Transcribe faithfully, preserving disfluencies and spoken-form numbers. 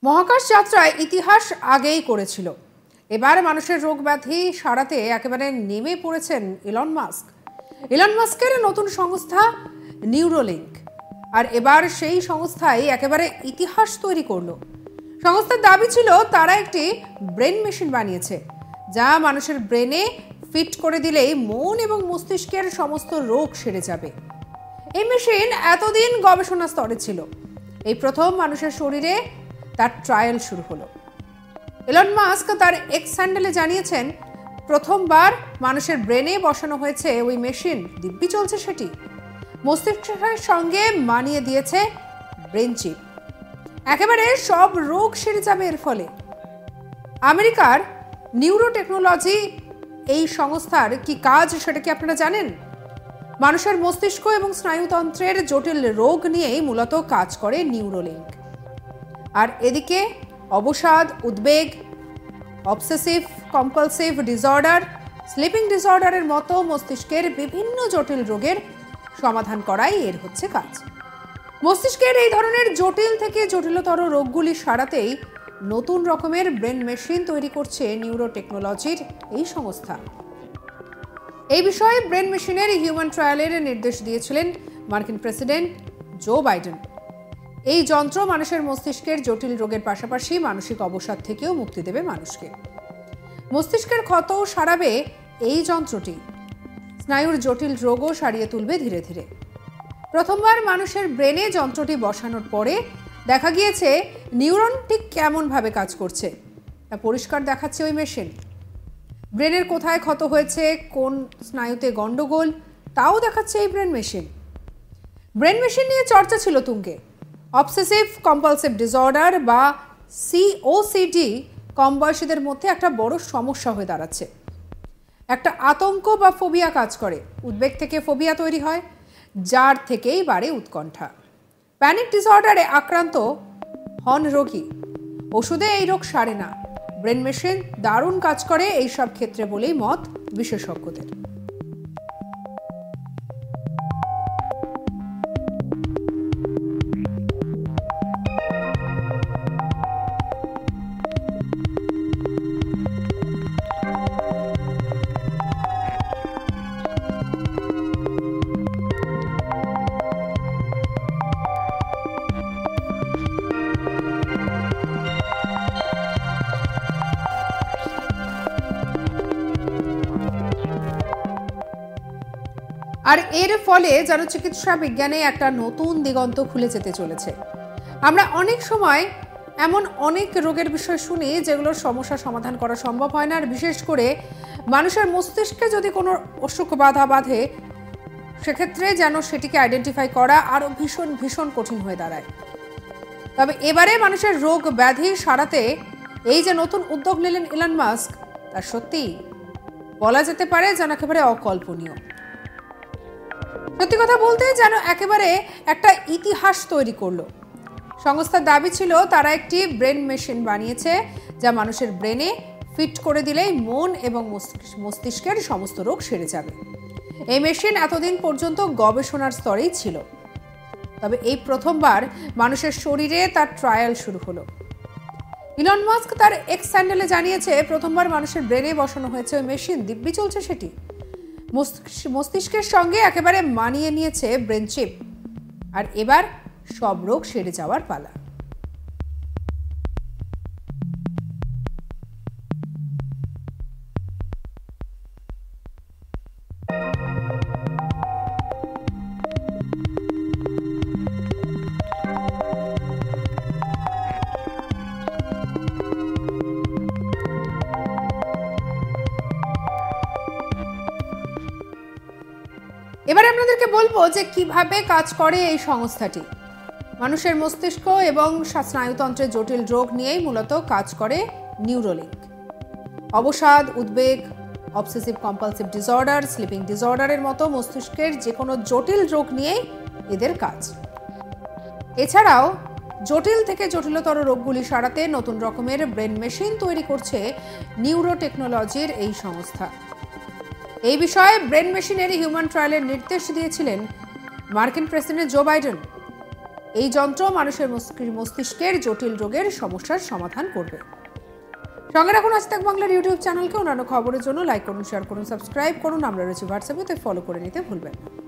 মহাকাশ যাত্রায় ইতিহাস আগেই করেছিল। এবার মানুষের রোগ ব্যাধি সারাতে একেবারে নেমে পড়েছেন ইলন মাস্ক। ইলন মাস্কের নতুন সংস্থা নিউরোলিঙ্ক, আর এবার সেই সংস্থাই একেবারে ইতিহাস তৈরি করলো। সংস্থার দাবি ছিল তারা একটি ব্রেন মেশিন বানিয়েছে, যা মানুষের ব্রেনে ফিট করে দিলেই মন এবং মস্তিষ্কের সমস্ত রোগ সেরে যাবে। এই মেশিন এতদিন গবেষণা স্তরে ছিল, এই প্রথম মানুষের শরীরে তার ট্রায়াল শুরু হলো। ইলন মাস্ক তার এক্স হ্যান্ডেলে জানিয়েছেন, প্রথমবার মানুষের ব্রেনে বসানো হয়েছে ওই মেশিন, দিব্যি চলছে সেটি। মস্তিষ্কের সঙ্গে মানিয়ে দিয়েছে ব্রেন চিপ, একেবারে সব রোগ সেরে যাবে এর ফলে। আমেরিকার নিউরো টেকনোলজি এই সংস্থার কি কাজ সেটা কি আপনারা জানেন? মানুষের মস্তিষ্ক এবং স্নায়ুতন্ত্রের জটিল রোগ নিয়েই মূলত কাজ করে নিউরোলিঙ্ক। আর এদিকে অবসাদ, উদ্বেগ, অবসেসিভ কম্পালসিভ ডিসঅর্ডার, স্লিপিং ডিসঅর্ডারের মতো মস্তিষ্কের বিভিন্ন জটিল রোগের সমাধান করাই এর হচ্ছে কাজ। মস্তিষ্কের এই ধরনের জটিল থেকে জটিলতর রোগগুলি সারাতেই নতুন রকমের ব্রেন মেশিন তৈরি করছে নিউরো টেকনোলজির এই সংস্থা। এই বিষয়ে ব্রেন মেশিনের হিউম্যান ট্রায়ালের নির্দেশ দিয়েছিলেন মার্কিন প্রেসিডেন্ট জো বাইডেন। এই যন্ত্র মানুষের মস্তিষ্কের জটিল রোগের পাশাপাশি মানসিক অবসাদ থেকেও মুক্তি দেবে মানুষকে। মস্তিষ্কের ক্ষতও সারাবে এই যন্ত্রটি, স্নায়ুর জটিল রোগও সারিয়ে তুলবে ধীরে ধীরে। প্রথমবার মানুষের ব্রেনে যন্ত্রটি বসানোর পরে দেখা গিয়েছে নিউরন ঠিক কেমনভাবে কাজ করছে তা পরিষ্কার দেখাচ্ছে ওই মেশিন। ব্রেনের কোথায় ক্ষত হয়েছে, কোন স্নায়ুতে গন্ডগোল, তাও দেখাচ্ছে এই ব্রেন মেশিন। ব্রেন মেশিন নিয়ে চর্চা ছিল তুঙ্গে। অবসেসিভ কম্পালসিভ ডিসঅর্ডার বা সিওসিডি কম বয়সীদের মধ্যে একটা বড় সমস্যা হয়ে দাঁড়াচ্ছে। একটা আতঙ্ক বা ফোবিয়া কাজ করে, উদ্বেগ থেকে ফোবিয়া তৈরি হয়, যার থেকেই বাড়ে উৎকণ্ঠা। প্যানিক ডিসঅর্ডারে আক্রান্ত হন রোগী, ওষুধে এই রোগ সারে না। ব্রেন মেশিন দারুণ কাজ করে এইসব ক্ষেত্রে বলেই মত বিশেষজ্ঞদের। আর এর ফলে যেন চিকিৎসা বিজ্ঞানে একটা নতুন দিগন্ত খুলে যেতে চলেছে। আমরা অনেক সময় এমন অনেক রোগের বিষয় শুনি যেগুলোর সমস্যা সমাধান করা সম্ভব হয় না, আর বিশেষ করে মানুষের মস্তিষ্কে যদি কোনো অসুখ বাধা বাঁধে সেক্ষেত্রে যেন সেটিকে আইডেন্টিফাই করা আরও ভীষণ ভীষণ কঠিন হয়ে দাঁড়ায়। তবে এবারে মানুষের রোগ ব্যাধি সারাতে এই যে নতুন উদ্যোগ নিলেন ইলন মাস্ক, তা সত্যিই বলা যেতে পারে যেন একেবারে অকল্পনীয়। সত্যি কথা বলতে যেন একেবারে একটা ইতিহাস তৈরি করলো। সংস্থার দাবি ছিল তারা একটি ব্রেন মেশিন বানিয়েছে, যা মানুষের ব্রেনে ফিট করে দিলেই মন এবং মস্তিষ্কের সমস্ত রোগ সেরে যাবে। এই মেশিন এতদিন পর্যন্ত গবেষণার স্তরেই ছিল, তবে এই প্রথমবার মানুষের শরীরে তার ট্রায়াল শুরু হলো। ইলন মাস্ক তার এক্স হ্যান্ডেলে জানিয়েছে, প্রথমবার মানুষের ব্রেনে বসানো হয়েছে ওই মেশিন, দিব্যি চলছে সেটি। মস্তিষ্কের সঙ্গে একেবারে মানিয়ে নিয়েছে ব্রেন চিপ, আর এবার সব রোগ সেরে যাওয়ার পালা। এবার আপনাদেরকে বলবো যে কিভাবে কাজ করে এই সংস্থাটি। মানুষের মস্তিষ্ক এবং স্নায়ুতন্ত্রের জটিল রোগ নিয়েই মূলত কাজ করে নিউরোলিঙ্ক। অবসাদ, উদ্বেগ, অবসেসিভ কম্পালসিভ ডিসঅর্ডার, স্লিপিং ডিসঅর্ডারের মতো মস্তিষ্কের যে কোনো জটিল রোগ নিয়েই এদের কাজ। এছাড়াও জটিল থেকে জটিলতর রোগগুলি সারাতে নতুন রকমের ব্রেন মেশিন তৈরি করছে নিউরো টেকনোলজির এই সংস্থা। এই বিষয়ে ব্রেন মেশিনের হিউম্যান ট্রায়ালের নির্দেশ দিয়েছিলেন মার্কিন প্রেসিডেন্ট জো বাইডেন। এই যন্ত্র মানুষের মস্তিষ্কের জটিল রোগের সমস্যার সমাধান করবে। সঙ্গে রাখুন আজ তাক বাংলার ইউটিউব চ্যানেলকে। অন্যান্য খবরের জন্য লাইক করুন, শেয়ার করুন, সাবস্ক্রাইব করুন। আমরা রয়েছি হোয়াটসঅ্যাপে, ফলো করে নিতে ভুলবেন না।